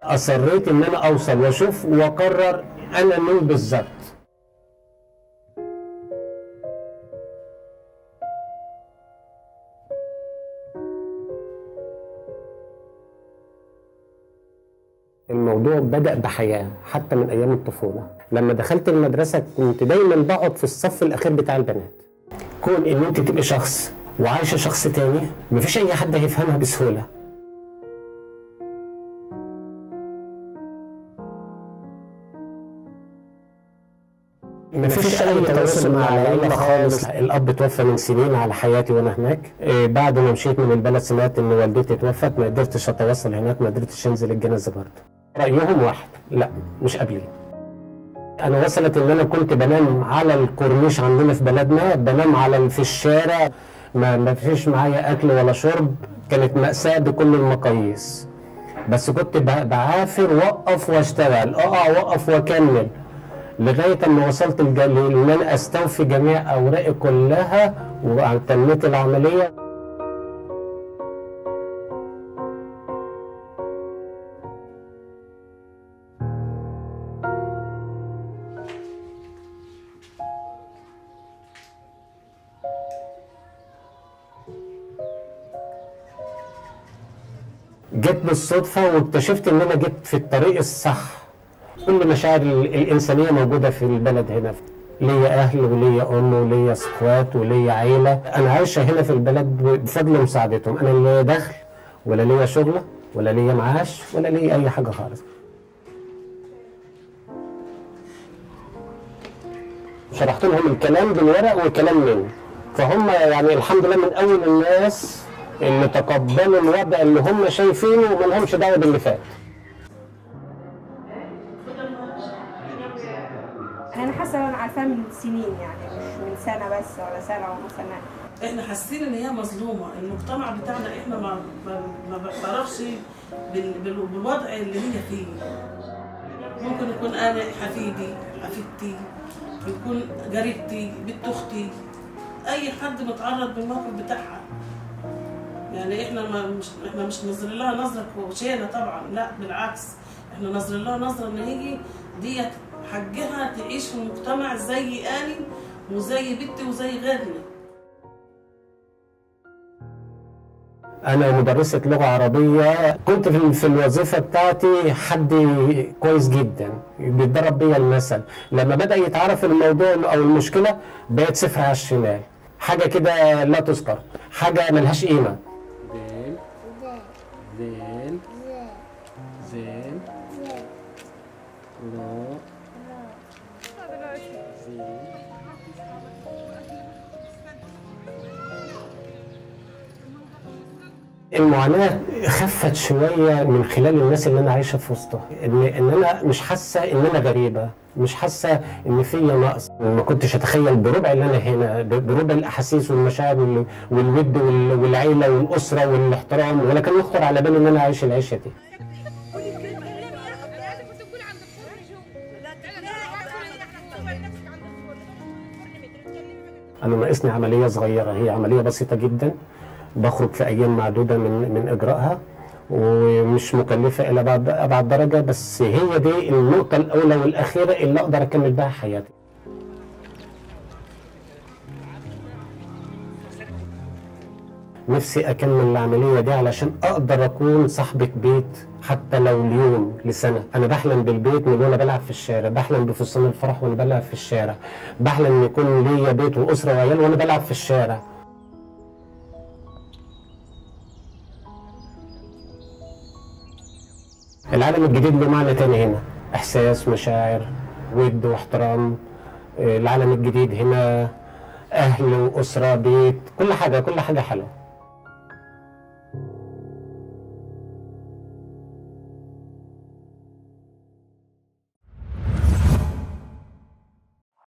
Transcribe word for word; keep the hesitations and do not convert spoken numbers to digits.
اصريت ان انا اوصل واشوف واقرر انا مين بالظبط. الموضوع بدأ بحياة حتى من أيام الطفولة. لما دخلت المدرسة كنت دايما بقعد في الصف الأخير بتاع البنات. كون إن أنت تبقي شخص وعايشة شخص تاني مفيش أي حد هيفهمها بسهولة. مفيش أي تواصل مع العيلة خالص. الأب توفى من سنين على حياتي وأنا هناك. إيه بعد ما مشيت من البلد سمعت إن والدتي توفت، ما قدرتش أتواصل هناك، ما قدرتش أنزل الجنازة برضه. رأيهم واحد، لا مش قبلي. أنا وصلت إن أنا كنت بنام على الكورنيش عندنا في بلدنا، بنام على في الشارع، ما ما فيش معايا أكل ولا شرب، كانت مأساة بكل المقاييس. بس كنت بعافر وأقف وأشتغل، أقع وأقف وأكمل، لغاية أما وصلت إن أنا أستوفي جميع أوراقي كلها وتميت العملية. جيت بالصدفة واكتشفت إن أنا جيت في الطريق الصح. كل مشاعر الإنسانية موجودة في البلد هنا. ليا أهل وليا أم وليا إخوات وليا عيلة. أنا عايشة هنا في البلد بفضل مساعدتهم. أنا لا ليا دخل ولا ليا شغلة ولا ليا معاش ولا ليا أي حاجة خالص. شرحت لهم الكلام بالورق والكلام مني، فهم يعني الحمد لله من أول الناس اللي تقبلوا الوضع اللي هم شايفينه وما لهمش دعوة باللي فات. أنا حاسة أنا عارفاها من سنين، يعني مش من سنة بس ولا سنة ولا سنة. إحنا حاسين إن هي مظلومة، المجتمع بتاعنا إحنا ما ما بعرفش بالوضع اللي هي فيه. ممكن يكون أنا حفيدي، حفيدتي، يكون قريبتي، بنت أختي، أي حد متعرض بالموقف بتاعها. يعني إحنا ما مش إحنا مش نظر لها نظرة كوشينة طبعًا، لا بالعكس، إحنا نظر لها نظرة إن هي ديت حقها تعيش في المجتمع زي أنا وزي بنتي وزي غيرنا. أنا مدرسة لغة عربية، كنت في الوظيفة بتاعتي حد كويس جدا بيتدرب بيا المثل. لما بدأ يتعرف الموضوع أو المشكلة بقت صفر على الشمال، حاجة كده لا تذكر، حاجة ملهاش قيمة. زين زين لا المعاناة خفت شوية من خلال الناس اللي أنا عايشة في وسطها، إن إن أنا مش حاسة إن أنا غريبة، مش حاسة إن فيا نقص. ما كنتش أتخيل بربع اللي أنا هنا، بربع الأحاسيس والمشاعر والود والعيلة والأسرة والاحترام، ولا كان يخطر على بالي إن أنا عايش العيشة دي. أنا ناقصني عملية صغيرة، هي عملية بسيطة جدا، بخرج في أيام معدودة من من إجراءها ومش مكلفة إلى بعد أبعد درجة، بس هي دي النقطة الأولى والأخيرة اللي أقدر أكمل بها حياتي. نفسي أكمل العملية دي علشان أقدر أكون صاحبة بيت حتى لو اليوم لسنة. أنا بحلم بالبيت من وأنا بلعب في الشارع، بحلم بفستان الفرح وأنا بلعب في الشارع، بحلم إن يكون ليا بيت وأسرة وعيال وأنا بلعب في الشارع. العالم الجديد له معنى تاني هنا، إحساس، مشاعر، ود واحترام. العالم الجديد هنا أهل وأسرة، بيت، كل حاجة كل حاجة حلوة.